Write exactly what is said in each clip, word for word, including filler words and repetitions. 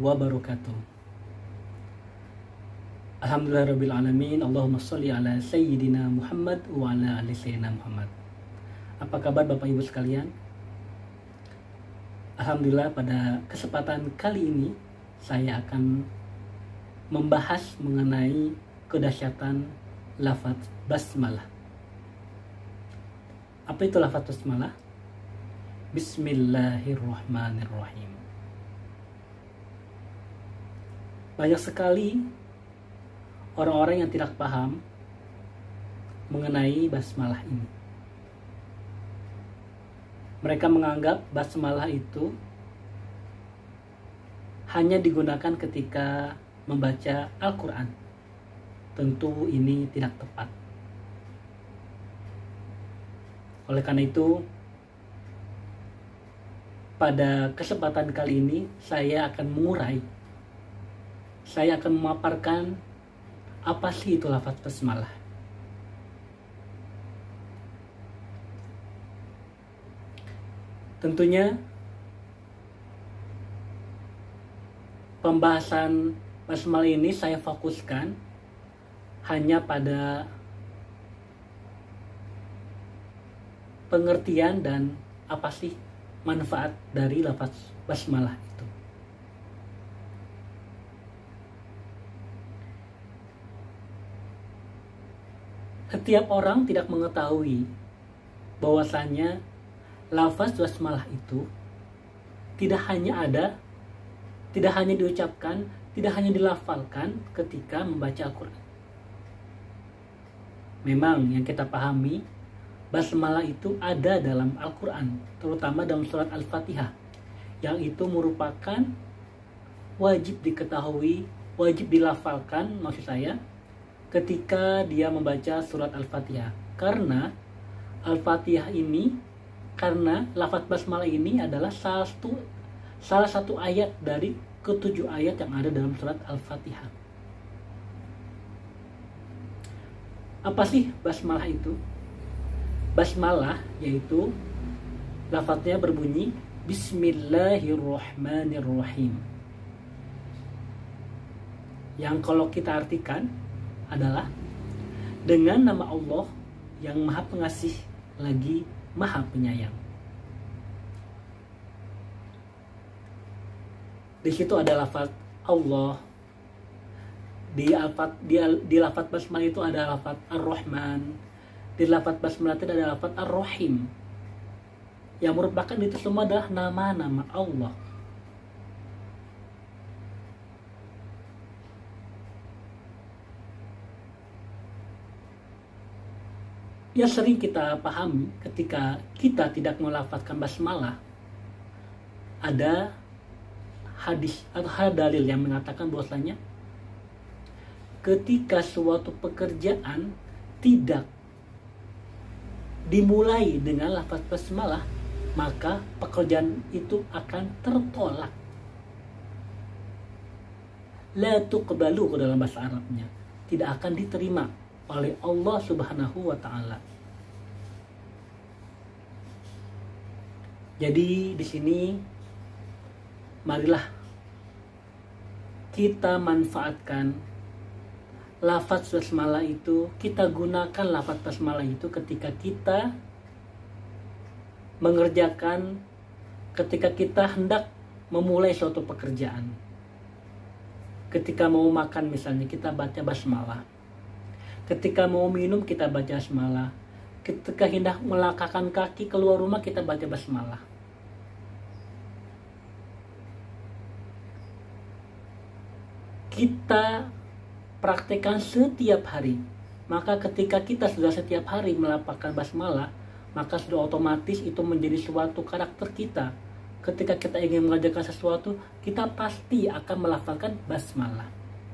wabarakatuh. Alhamdulillahirrabbilalamin. Allahumma sholli ala Sayyidina Muhammad wa ala ali Sayyidina Muhammad. Apa kabar Bapak Ibu sekalian? Alhamdulillah, pada kesempatan kali ini saya akan membahas mengenai kedahsyatan lafaz basmalah. Apa itu lafaz basmalah? Bismillahirrahmanirrahim. Banyak sekali orang-orang yang tidak paham mengenai basmalah ini. Mereka menganggap basmalah itu hanya digunakan ketika membaca Al-Quran. Tentu ini tidak tepat. Oleh karena itu, pada kesempatan kali ini saya akan mengurai, saya akan memaparkan apa sih itu lafaz basmalah. Tentunya pembahasan basmalah ini saya fokuskan hanya pada pengertian dan apa sih manfaat dari lafaz basmalah itu. Setiap orang tidak mengetahui bahwasannya lafaz basmalah itu tidak hanya ada, tidak hanya diucapkan, tidak hanya dilafalkan ketika membaca Al-Quran. Memang yang kita pahami, basmalah itu ada dalam Al-Quran, terutama dalam surat Al-Fatihah, yang itu merupakan wajib diketahui, wajib dilafalkan maksud saya, ketika dia membaca surat Al-Fatihah. Karena Al-Fatihah ini, karena lafaz basmalah ini adalah salah satu, salah satu ayat dari ketujuh ayat yang ada dalam surat Al-Fatihah. Apa sih basmalah itu? Basmalah yaitu lafadznya berbunyi Bismillahirrahmanirrahim, yang kalau kita artikan adalah dengan nama Allah yang maha pengasih lagi maha penyayang. Di situ ada lafaz Allah. Di lafaz di, di lafaz basmalah itu ada lafaz Ar-Rahman. Di lafaz basmalah itu ada lafaz Ar-Rahim, yang merupakan itu semua adalah nama-nama Allah. Yang sering kita pahami ketika kita tidak melafazkan basmalah, ada hadis atau dalil yang mengatakan bahwasanya ketika suatu pekerjaan tidak dimulai dengan lafaz basmalah, maka pekerjaan itu akan tertolak. La tuqbalu dalam bahasa Arabnya, tidak akan diterima oleh Allah Subhanahu wa taala. Jadi di sini marilah kita manfaatkan lafaz basmalah itu, kita gunakan lafaz basmalah itu ketika kita mengerjakan, ketika kita hendak memulai suatu pekerjaan. Ketika mau makan misalnya, kita baca basmalah. Ketika mau minum, kita baca basmalah. Ketika hendak melangkahkan kaki keluar rumah, kita baca basmalah. Kita praktekkan setiap hari. Maka ketika kita sudah setiap hari melafalkan basmalah, maka sudah otomatis itu menjadi suatu karakter kita. Ketika kita ingin mengerjakan sesuatu, kita pasti akan melafalkan basmalah.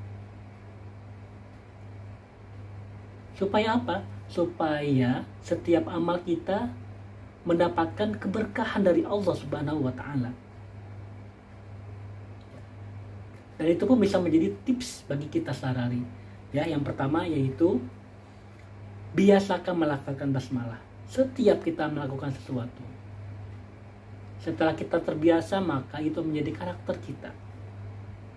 Supaya apa? Supaya setiap amal kita mendapatkan keberkahan dari Allah Subhanahu wa taala. Dan itu pun bisa menjadi tips bagi kita sehari-hari. Ya, yang pertama yaitu biasakan melafalkan basmalah setiap kita melakukan sesuatu. Setelah kita terbiasa, maka itu menjadi karakter kita.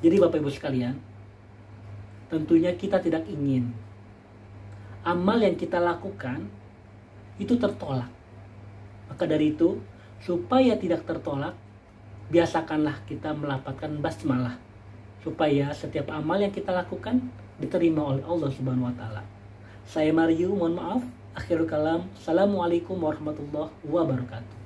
Jadi Bapak Ibu sekalian, tentunya kita tidak ingin amal yang kita lakukan itu tertolak. Maka dari itu, supaya tidak tertolak, biasakanlah kita melafadzkan basmalah, supaya setiap amal yang kita lakukan diterima oleh Allah Subhanahu wa taala. Saya Mario, mohon maaf. Akhirul kalam. Assalamualaikum warahmatullahi wabarakatuh.